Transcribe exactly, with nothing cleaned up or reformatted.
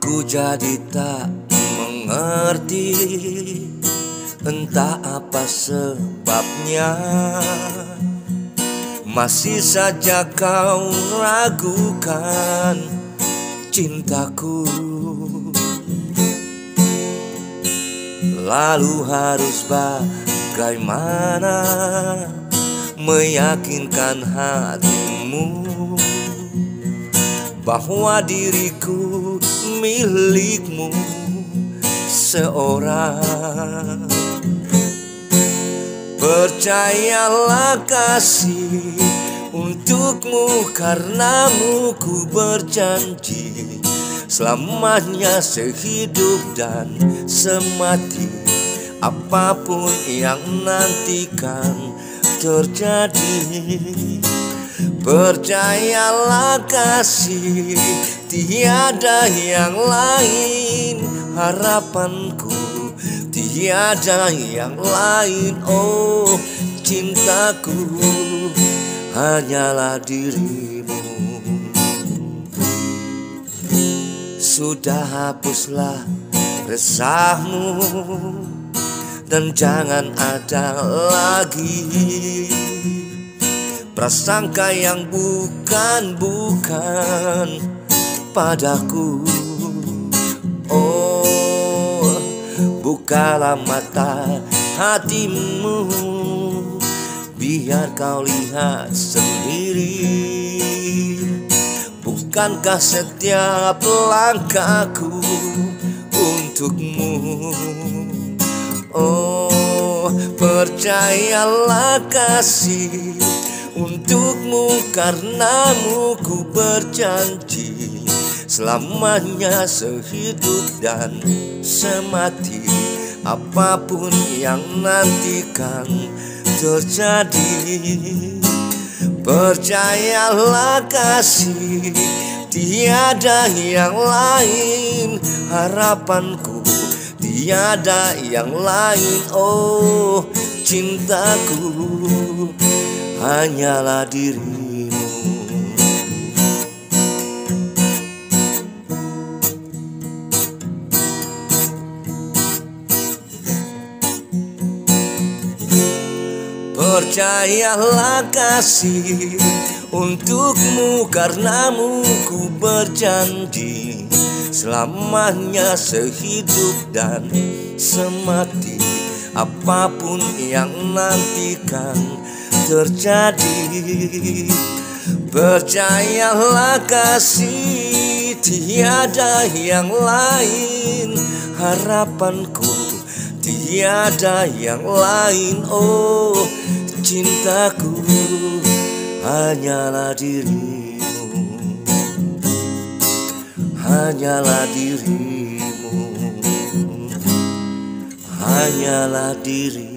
Ku jadi tak mengerti, entah apa sebabnya. Masih saja kau ragukan cintaku. Lalu harus bagaimana meyakinkan hatimu bahwa diriku milikmu seorang. Percayalah kasih, untukmu karenamu ku berjanji selamanya sehidup dan semati. Apapun yang nantikan terjadi, percayalah kasih, tiada yang lain harapanku, tiada yang lain. Oh cintaku, hanyalah dirimu. Sudah hapuslah resahmu dan jangan ada lagi prasangka yang bukan-bukan padaku. Oh, bukalah mata hatimu, biar kau lihat sendiri. Bukankah setiap langkahku untukmu? Oh, percayalah kasih, untukmu karenamu ku berjanji selamanya sehidup dan semati. Apapun yang nantikan terjadi, percayalah kasih, tiada yang lain harapanku, tiada yang lain. Oh cintaku, hanyalah dirimu. Percayalah kasih, untukmu karenamu ku berjanji selamanya sehidup dan semati. Apapun yang nantikan terjadi, percayalah kasih, tiada yang lain harapanku, tiada yang lain. Oh cintaku, hanyalah dirimu, hanyalah dirimu, hanyalah dirimu.